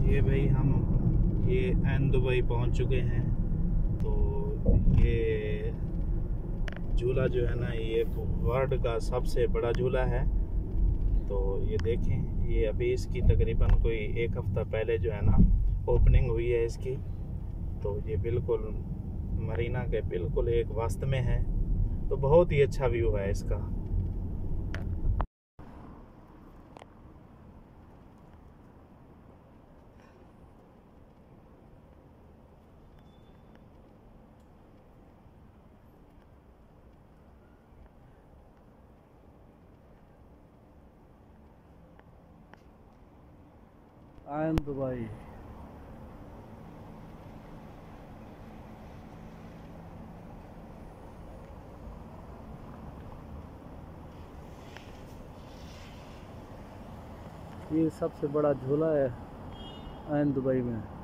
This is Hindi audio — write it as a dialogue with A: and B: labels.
A: ये भाई हम ये एन दुबई पहुंच चुके हैं। तो ये झूला जो है ना, ये वर्ल्ड का सबसे बड़ा झूला है। तो ये देखें, ये अभी इसकी तकरीबन कोई एक हफ्ता पहले जो है ना ओपनिंग हुई है इसकी। तो ये बिल्कुल मरीना के बिल्कुल एक वस्त में है। तो बहुत ही अच्छा व्यू है इसका।
B: एन दुबई। ये सबसे बड़ा झूला है एन दुबई में।